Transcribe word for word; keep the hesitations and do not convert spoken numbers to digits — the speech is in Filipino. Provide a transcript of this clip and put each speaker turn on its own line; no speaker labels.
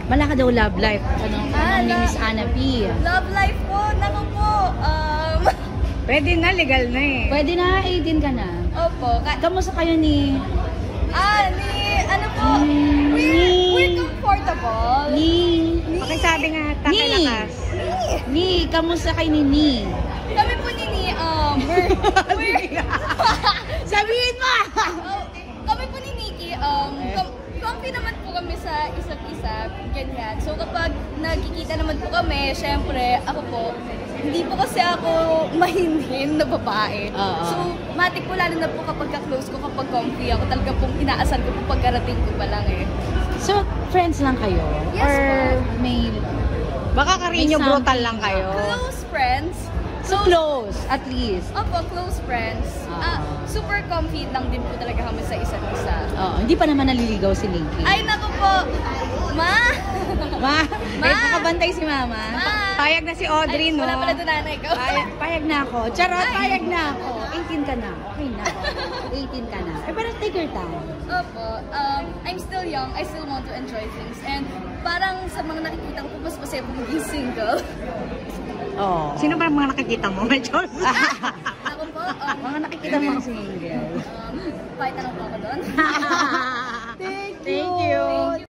Malaka daw love life. Ano?
Ah,
Anong ni
love-
Miss Ana P?
Love life po, naku po. Um,
Pwede na, legal na eh.
Pwede na, eighteen ka na.
opo. Ka
Kamusta kayo ni...
ah, ni, ano po,
Mm,
we're,
ni-
we're comfortable.
Ni...
Pakisabi nga,
Ni!
takilakas.
Ni! Kamusta kayo ni Ni?
Kami po ni, ni um, we're, we're,
Sabihin mo!
oh, kami po ni Nikki, um, com- comfy naman po kami sa isa't isa, ganyan. So kapag nagkikita naman po kami, syempre, ako po, hindi po kasi ako mahinhin na babae.
Oo.
So, matik po lalo na po kapag ka-close ko, kapag comfy ako, talaga pong inaasar ko po pagkarating ko pa lang eh.
So, friends lang kayo?
Yes,
Or
po.
may...
Baka karinyo
May
brutal
something
lang kayo.
Close friends.
So close, at least.
Opo, close friends. Ah, super comfy lang din po talaga kami sa isa't isa.
Oo, hindi pa naman naliligaw si Nikki.
Ay, naku po! Ma!
Ma!
Ma!
Eh, nakabantay si Mama.
Ma!
Payag na si Audrey,
Ay,
no?
wala pala doon nanay ko.
Payag, payag na ako. Charot,
Ay.
payag na ako. eighteen ka na. Okay na. eighteen ka na. Eh, parang take your time.
Opo, um, I'm still young. I still want to enjoy things. And parang sa mga nakikita ko po, mas masaya po maging single.
Oo.
Sino ba ang mga nakikita mo? Medyo.
Ako po, um,
Mga nakikita mo single.
um, fight na lang po ako doon.
Thank
Thank you.
Thank you.